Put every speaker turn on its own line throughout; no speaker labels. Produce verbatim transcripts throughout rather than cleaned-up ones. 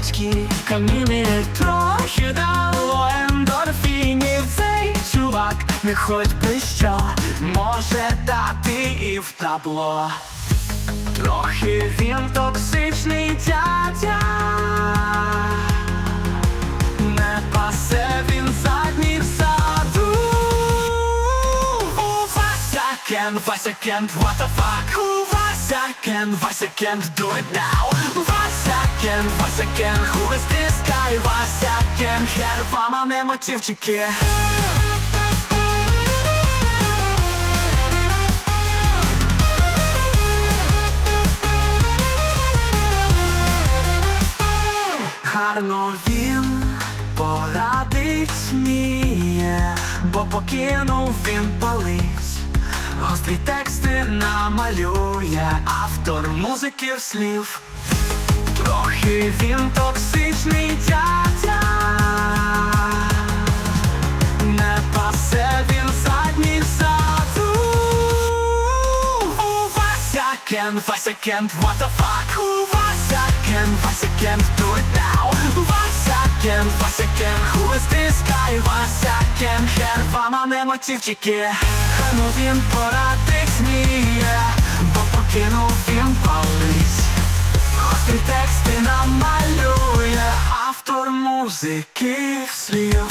свічки, каміни трохи дало ендорфінів. Цей чувак не хоч би що може дати і в табло. Трохи він токсичний дядя, не пасе він задніх ззаду. Вася can't, Вася can't, what the fuck. Вася can't, Вася can't do it now. Вася can't, Вася can't, who is this guy? Вася can't, хер вам, а не мотивчики. Гарно він порадить сміє, бо покинув він палить. Гострі тексти намалює автор музики слів. Трохи він токсичний дядя, не пасе він задніх ззаду. Вася can't, Вася can't, what the fuck. Вася can't, Вася can't do it now. Вася can't, Вася can't, who is this guy? Вася can't, хер вам, а не мотивчики. Гарно він порадить сміє, бо покинув він палить. Гострі тексти намалює автор музики слів.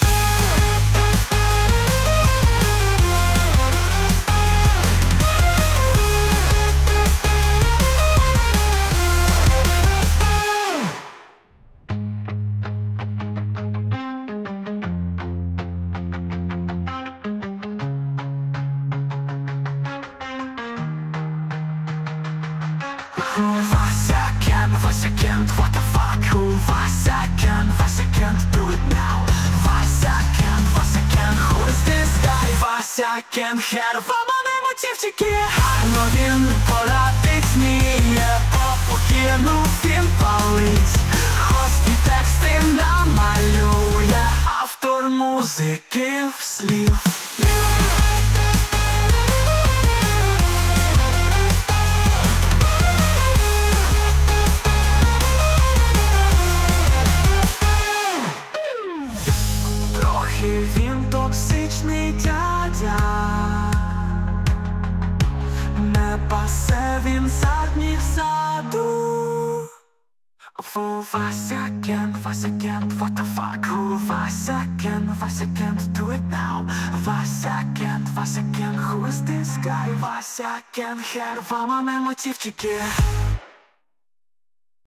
Вася can't, Вася can't, what the fuck. Вася can't, Вася can't do it now. Вася can't, Вася can't, who is this guy? Вася can't, хер вам, а не мотивчики. Гарно він порадить сміє, бо покинув він палить. Гострі тексти намалює автор музики слів. Він токсичний дядя, не пасе він задніх ззаду. Вася can't, Вася can't, what the fuck. Вася can't, Вася can't do it now. Вася can't, Вася can't, who is this guy? Вася can't, хер вам, а не мотивчики.